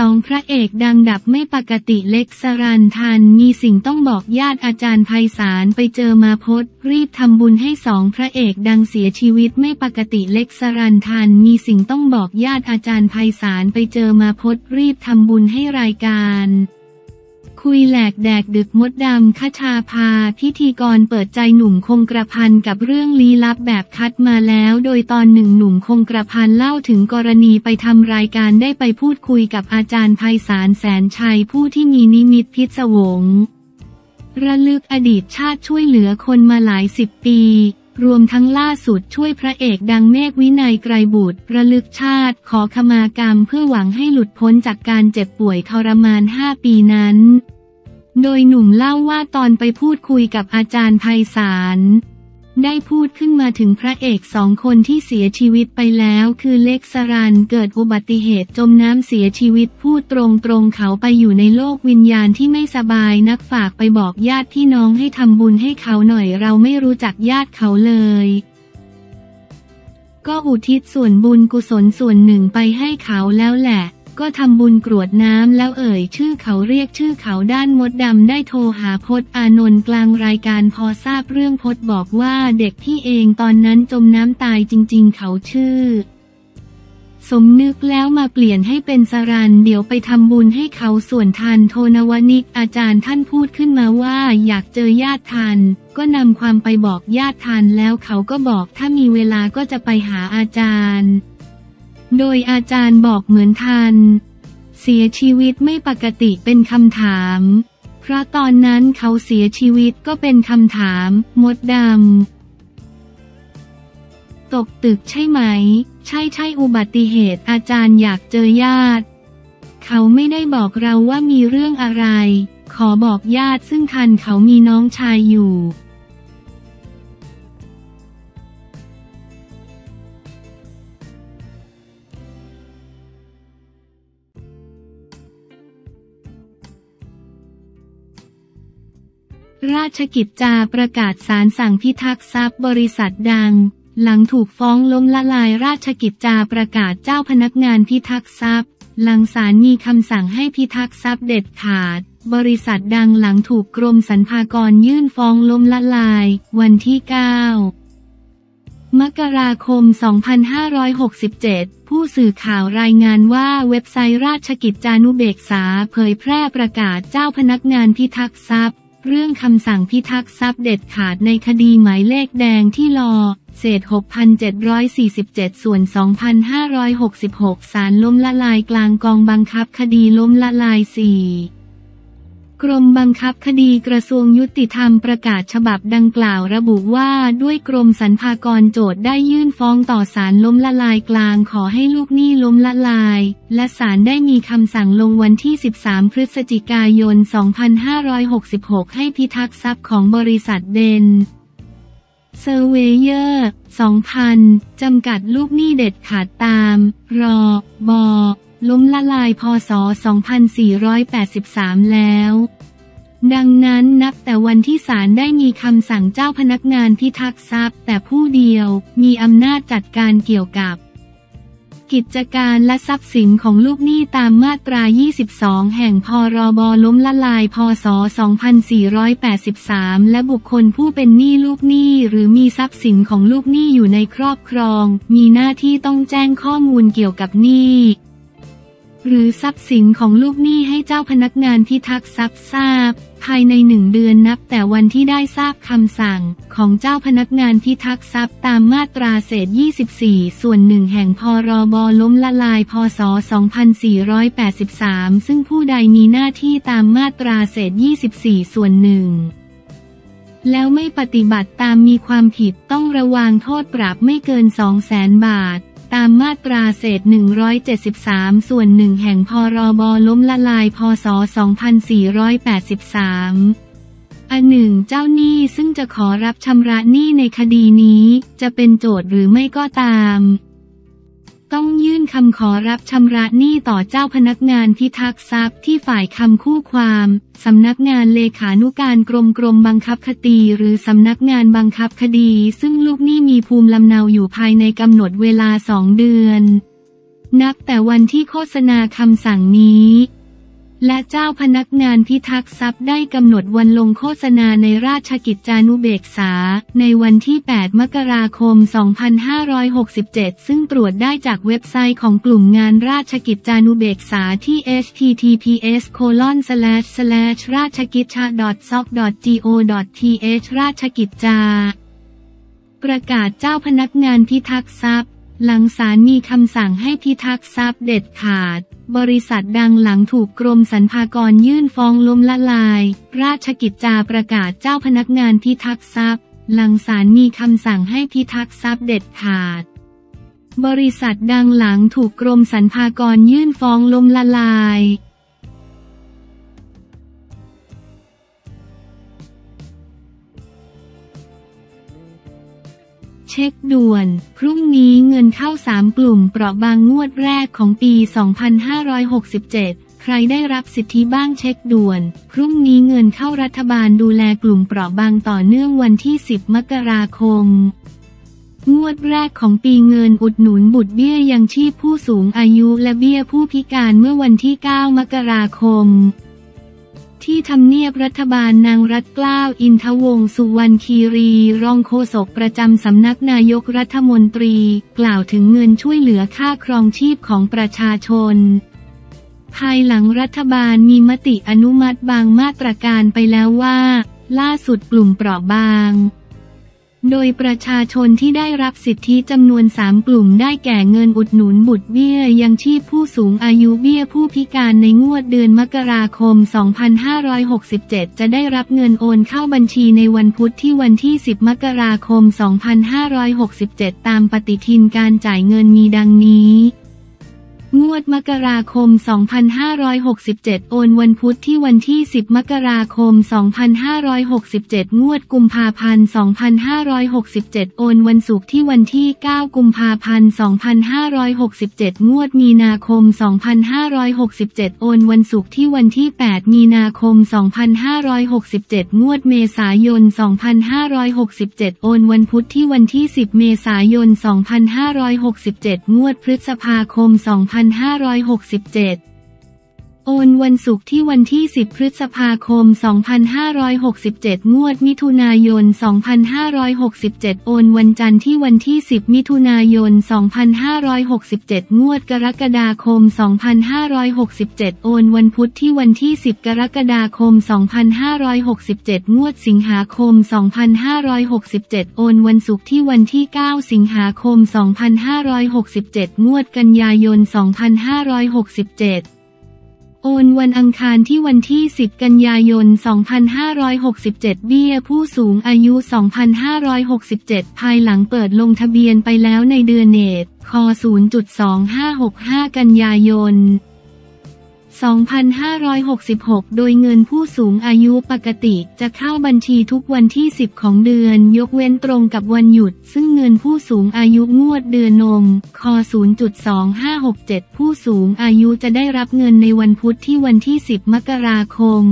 2พระเอกดังดับไม่ปกติเล็กสรัญทันมีสิ่งต้องบอกญาติอาจารย์ไพศาลไปเจอมาพดรีบทำบุญให้2พระเอกดังเสียชีวิตไม่ปกติเล็กสรัญทันมีสิ่งต้องบอกญาติอาจารย์ไพศาลไปเจอมาพดรีบทำบุญให้รายการคุยแหลกแดกดึกมดดำคชาภาพิธีกรเปิดใจหนุ่มคงกระพันกับเรื่องลี้ลับแบบคัดมาแล้วโดยตอนหนึ่งหนุ่มคงกระพันเล่าถึงกรณีไปทำรายการได้ไปพูดคุยกับอาจารย์ไพศาลแสนชัยผู้ที่มีนิมิตพิศวงระลึกอดีตชาติช่วยเหลือคนมาหลาย10 ปีรวมทั้งล่าสุดช่วยพระเอกดังเมฆวินัยไกรบุตรระลึกชาติขอขมากรรมเพื่อหวังให้หลุดพ้นจากการเจ็บป่วยทรมาน5 ปีนั้นโดยหนุ่มเล่าว่าตอนไปพูดคุยกับอาจารย์ไพศาลได้พูดขึ้นมาถึงพระเอก2 คนที่เสียชีวิตไปแล้วคือเล็กสรัญเกิดอุบัติเหตุจมน้ำเสียชีวิตพูดตรงเขาไปอยู่ในโลกวิญญาณที่ไม่สบายนักฝากไปบอกญาติพี่น้องให้ทำบุญให้เขาหน่อยเราไม่รู้จักญาติเขาเลยก็อุทิศส่วนบุญกุศลส่วนหนึ่งไปให้เขาแล้วแหละก็ทำบุญกรวดน้ำแล้วเอ่ยชื่อเขาเรียกชื่อเขาด้านมดดำได้โทรหาพจน์อานนท์กลางรายการพอทราบเรื่องพจน์บอกว่าเด็กที่เองตอนนั้นจมน้ำตายจริงๆเขาชื่อสมนึกแล้วมาเปลี่ยนให้เป็นสรัญเดี๋ยวไปทำบุญให้เขาส่วนทันโทนวนิกอาจารย์ท่านพูดขึ้นมาว่าอยากเจอญาติทันก็นำความไปบอกญาติทันแล้วเขาก็บอกถ้ามีเวลาก็จะไปหาอาจารย์โดยอาจารย์บอกเหมือนทันเสียชีวิตไม่ปกติเป็นคำถามเพราะตอนนั้นเขาเสียชีวิตก็เป็นคำถามมดดำตกตึกใช่ไหมใช่อุบัติเหตุอาจารย์อยากเจอญาติเขาไม่ได้บอกเราว่ามีเรื่องอะไรขอบอกญาติซึ่งทันเขามีน้องชายอยู่ราชกิจจาประกาศศาลสั่งพิทักษ์ทรัพย์บริษัทดังหลังถูกฟ้องล้มละลายราชกิจจาประกาศเจ้าพนักงานพิทักษ์ทรัพย์หลังศาลมีคำสั่งให้พิทักษ์ทรัพย์เด็ดขาดบริษัทดังหลังถูกกรมสรรพากรยื่นฟ้องล้มละลายวันที่ 9 มกราคม 2567 ผู้สื่อข่าวรายงานว่าเว็บไซต์ราชกิจจานุเบกษาเผยแพร่ประกาศเจ้าพนักงานพิทักษ์ทรัพย์เรื่องคำสั่งพิทักษ์ทรัพย์เด็ดขาดในคดีหมายเลขแดงที่ลเศษ 6,747 ส่วน 2,566 ศาลล้มละลายกลางกองบังคับคดีล้มละลาย 4 กรมบังคับคดีกระทรวงยุติธรรมประกาศฉบับดังกล่าวระบุว่าด้วยกรมสรรพากรโจทก์ได้ยื่นฟ้องต่อศาลล้มละลายกลางขอให้ลูกหนี้ล้มละลายและศาลได้มีคำสั่งลงวันที่ 13 พฤศจิกายน 2566 ให้พิทักษ์ทรัพย์ของบริษัทเดนเซอร์เวเยอร์ 2000 จำกัดลูกหนี้เด็ดขาดตามรบล้มละลายพ.ศ. 2483 แล้วดังนั้นนับแต่วันที่ศาลได้มีคำสั่งเจ้าพนักงานพิทักษ์ทรัพย์แต่ผู้เดียวมีอำนาจจัดการเกี่ยวกับกิจการและทรัพย์สินของลูกหนี้ตามมาตรา 22 แห่งพรบล้มละลายพ.ศ. 2483 และบุคคลผู้เป็นหนี้ลูกหนี้หรือมีทรัพย์สินของลูกหนี้อยู่ในครอบครองมีหน้าที่ต้องแจ้งข้อมูลเกี่ยวกับหนี้หรือทรัพย์สินของลูกหนี้ให้เจ้าพนักงานพิทักษ์ทรัพย์ทราบภายใน1 เดือนนับแต่วันที่ได้ทราบคำสั่งของเจ้าพนักงานพิทักษ์ทรัพย์ตามมาตราเศษ 24 ส่วน 1 แห่งพรบล้มละลายพ.ศ. 2483 ซึ่งผู้ใดมีหน้าที่ตามมาตราเศษ 24 ส่วน 1แล้วไม่ปฏิบัติตามมีความผิดต้องระวางโทษปรับไม่เกิน 200,000 บาทตามมาตราเศษ 173 ส่วน 1 แห่งพรบล้มละลายพ.ศ. 2483 1. เจ้าหนี้ซึ่งจะขอรับชำระหนี้ในคดีนี้จะเป็นโจทก์หรือไม่ก็ตามต้องยื่นคำขอรับชำระหนี้ต่อเจ้าพนักงานพิทักษ์ทรัพย์ที่ฝ่ายคำคู่ความสำนักงานเลขานุการกรมบังคับคดีหรือสำนักงานบังคับคดีซึ่งลูกหนี้มีภูมิลำเนาอยู่ภายในกำหนดเวลา2 เดือนนับแต่วันที่โฆษณาคำสั่งนี้และเจ้าพนักงานพิทักษ์ทรัพย์ได้กำหนดวันลงโฆษณาในราชกิจจานุเบกษาในวันที่ 8 มกราคม 2567 ซึ่งตรวจได้จากเว็บไซต์ของกลุ่มงานราชกิจจานุเบกษาที่ https://rachakitcha.soc.go.th ราชกิจจาประกาศเจ้าพนักงานพิทักษ์ทรัพย์หลังศาลมีคำสั่งให้พิทักษ์ทรัพย์เด็ดขาดบริษัทดังหลังถูกกรมสรรพากรยื่นฟ้องล้มละลายราชกิจจาประกาศเจ้าพนักงานพิทักษ์ทรัพย์หลังศาลมีคำสั่งให้พิทักษ์ทรัพย์เด็ดขาดบริษัทดังหลังถูกกรมสรรพากรยื่นฟ้องล้มละลายเช็คด่วนพรุ่งนี้เงินเข้า3กลุ่มเปราะบางงวดแรกของปี 2567 ใครได้รับสิทธิบ้างเช็คด่วนพรุ่งนี้เงินเข้ารัฐบาลดูแลกลุ่มเปราะบางต่อเนื่องวันที่ 10 มกราคมงวดแรกของปีเงินอุดหนุนบุตรเบี้ยยังชีพผู้สูงอายุและเบี้ยผู้พิการเมื่อวันที่ 9 มกราคมที่ทำเนียบรัฐบาลนางรัตน์เกล้าอินทวงศ์สุวรรณคีรีรองโฆษกประจำสำนักนายกรัฐมนตรีกล่าวถึงเงินช่วยเหลือค่าครองชีพของประชาชนภายหลังรัฐบาลมีมติอนุมัติบางมาตรการไปแล้วว่าล่าสุดกลุ่มเปราะบางโดยประชาชนที่ได้รับสิทธิจำนวน3กลุ่มได้แก่เงินอุดหนุนบุตรเบี้ยยังชีพผู้สูงอายุเบี้ยผู้พิการในงวดเดือนมกราคม 2567 จะได้รับเงินโอนเข้าบัญชีในวันพุธที่วันที่ 10 มกราคม 2567 ตามปฏิทินการจ่ายเงินมีดังนี้งวดมกราคม 2567 โอนวันพุธที่วันที่ 10 มกราคม 2567 งวดกุมภาพันธ์ 2567 โอนวันศุกร์ที่วันที่ 9 กุมภาพันธ์ 2567 งวดมีนาคม 2567 โอนวันศุกร์ที่วันที่ 8 มีนาคม 2567 งวดเมษายน 2567 โอนวันพุธที่วันที่ 10 เมษายน 2567 งวดพฤษภาคม 2567 โอนวันศุกร์ที่วันที่ 10 พฤษภาคม 2567 งวดมิถุนายน 2567 โอนวันจันทร์ที่วันที่ 10 มิถุนายน 2567 งวดกรกฎาคม 2567 โอนวันพุธที่วันที่ 10 กรกฎาคม 2567 งวดสิงหาคม 2567 โอนวันศุกร์ที่วันที่ 9 สิงหาคม 2567 งวดกันยายน 2567โอนวันอังคารที่วันที่ 10 กันยายน 2567 เบี้ยผู้สูงอายุ 2567 ภายหลังเปิดลงทะเบียนไปแล้วในเดือนเนตค. 0.2565 กันยายน 2566 โดยเงินผู้สูงอายุปกติจะเข้าบัญชีทุกวันที่ 10 ของเดือนยกเว้นตรงกับวันหยุดซึ่งเงินผู้สูงอายุงวดเดือนนมค. 0.2567 ผู้สูงอายุจะได้รับเงินในวันพุธที่วันที่ 10 มกราคม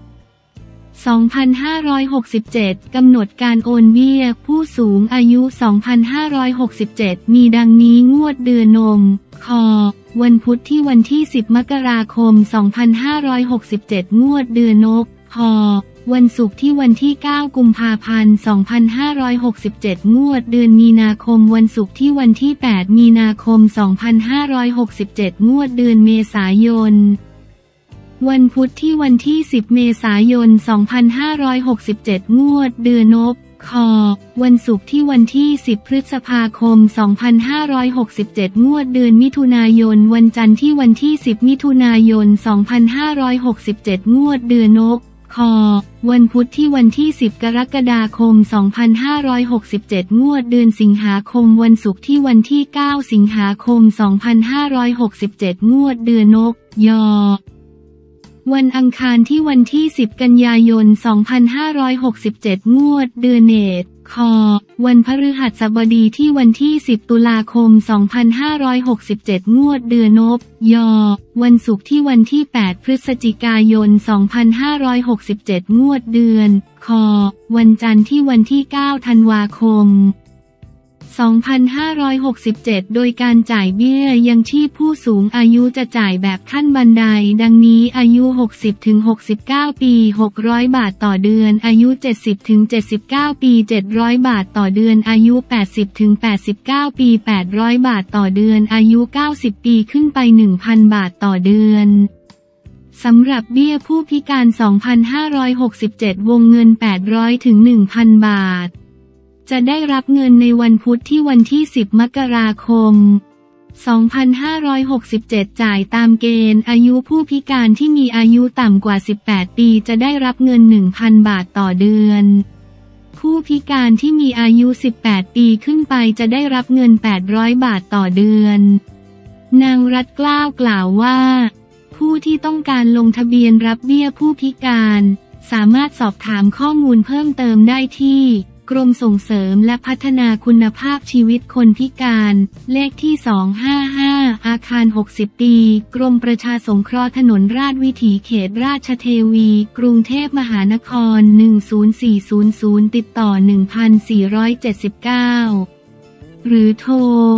2567 กำหนดการโอนเบี้ยผู้สูงอายุ 2567 มีดังนี้งวดเดือนนมค.วันพุธที่วันที่ 10 มกราคม 2567 งวดเดือนนกพ.วันศุกร์ที่วันที่ 9 กุมภาพันธ์ 2567 งวดเดือนมีนาคมวันศุกร์ที่วันที่ 8 มีนาคม 2567 งวดเดือนเมษายนวันพุธที่วันที่ 10 เมษายน 2567 งวดเดือนนกค.วันศุกร์ที่วันที่ 10 พฤษภาคม 2567 งวดเดือนมิถุนายนวันจันทร์ที่วันที่ 10 มิถุนายน 2567 งวดเดือนนกค.วันพุธที่วันที่ 10 กรกฎาคม 2567 งวดเดือนสิงหาคมวันศุกร์ที่วันที่ 9 สิงหาคม 2567 งวดเดือนนกยอวันอังคารที่วันที่ 10 กันยายน 2567 งวดเดือนเนตค.วันพฤหัสบดีที่วันที่ 10 ตุลาคม 2567 งวดเดือนนบยอวันศุกร์ที่วันที่ 8 พฤศจิกายน 2567 งวดเดือนค.วันจันทร์ที่วันที่ 9 ธันวาคม 2567 โดยการจ่ายเบี้ยยังชีพผู้สูงอายุจะจ่ายแบบขั้นบันไดดังนี้อายุ 60-69 ปี600 บาทต่อเดือนอายุ 70-79 ปี700 บาทต่อเดือนอายุ 80-89 ปี800 บาทต่อเดือนอายุ 90 ปีขึ้นไป 1,000 บาทต่อเดือนสำหรับเบี้ยผู้พิการ 2,567 วงเงิน 800 ถึง 1,000 บาทจะได้รับเงินในวันพุธที่วันที่ 10 มกราคม 2567 จ่ายตามเกณฑ์อายุผู้พิการที่มีอายุต่ำกว่า 18 ปีจะได้รับเงิน 1,000 บาทต่อเดือนผู้พิการที่มีอายุ 18 ปีขึ้นไปจะได้รับเงิน 800 บาทต่อเดือนนางรัตน์กล้าวกล่าวว่าผู้ที่ต้องการลงทะเบียนรับเบี้ยผู้พิการสามารถสอบถามข้อมูลเพิ่มเติมได้ที่กรมส่งเสริมและพัฒนาคุณภาพชีวิตคนพิการเลขที่ 255 อาคาร 60 ปีกรมประชาสงเคราะห์ถนนราชวิถีเขตราชเทวีกรุงเทพมหานคร 10400 ติดต่อ 1479 หรือโทร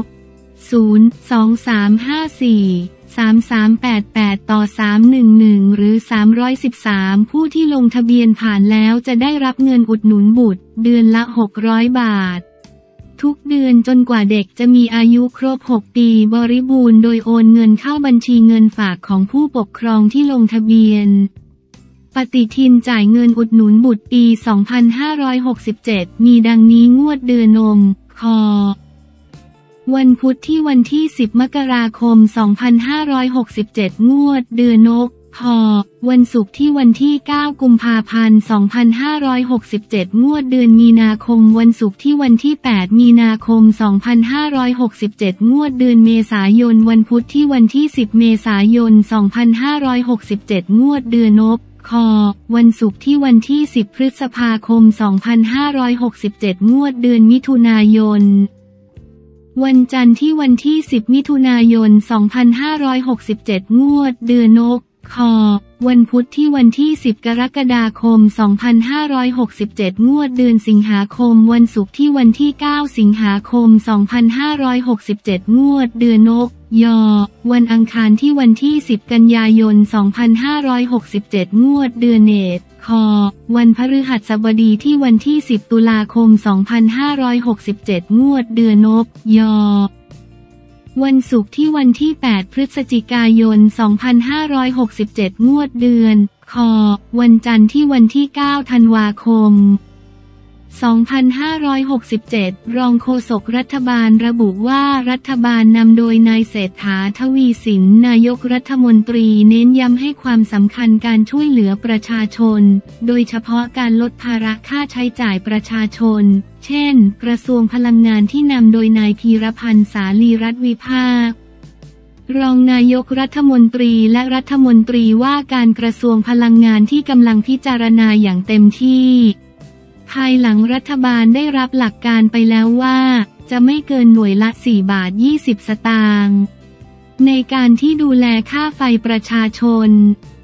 023543388 ต่อ 311 หรือ 313 ผู้ที่ลงทะเบียนผ่านแล้วจะได้รับเงินอุดหนุนบุตรเดือนละ 600 บาททุกเดือนจนกว่าเด็กจะมีอายุครบ 6 ปีบริบูรณ์โดยโอนเงินเข้าบัญชีเงินฝากของผู้ปกครองที่ลงทะเบียนปฏิทินจ่ายเงินอุดหนุนบุตรปี 2567 มีดังนี้งวดเดือนค.วันพุธที่วันที่ 10 มกราคม 2567 งวดเดือนพ.วันศุกร์ที่วันที่ 9 กุมภาพันธ์ 2567 งวดเดือนมีนาคมวันศุกร์ที่วันที่ 8 มีนาคม 2567 งวดเดือนเมษายนวันพุธที่วันที่ 10 เมษายน 2567 งวดเดือนค.วันศุกร์ที่วันที่ 10 พฤษภาคม 2567 งวดเดือนมิถุนายนวันจันทร์ที่วันที่ 10 มิถุนายน 2567 งวดเดือนค.วันพุธที่วันที่ 10 กรกฎาคม 2567 งวดเดือนสิงหาคมวันศุกร์ที่วันที่ 9 สิงหาคม 2567 งวดเดือนย.วันอังคารที่วันที่ 10 กันยายน 2567 งวดเดือนเนตรวันพฤหัสบดีที่วันที่ 10 ตุลาคม 2567 งวดเดือนย.วันศุกร์ที่วันที่ 8 พฤศจิกายน 2567 งวดเดือนวันจันทร์ที่วันที่ 9 ธันวาคม 2567 รองโฆษกรัฐบาลระบุว่ารัฐบาลนำโดยนายเศรษฐา ทวีสินนายกรัฐมนตรีเน้นย้ำให้ความสำคัญการช่วยเหลือประชาชนโดยเฉพาะการลดภาระค่าใช้จ่ายประชาชนเช่นกระทรวงพลังงานที่นำโดยนายพีรพันธ์สาลีรัฐวิภาครองนายกรัฐมนตรีและรัฐมนตรีว่าการกระทรวงพลังงานที่กำลังพิจารณาอย่างเต็มที่ภายหลังรัฐบาลได้รับหลักการไปแล้วว่าจะไม่เกินหน่วยละ4 บาท 20 สตางค์ในการที่ดูแลค่าไฟประชาชน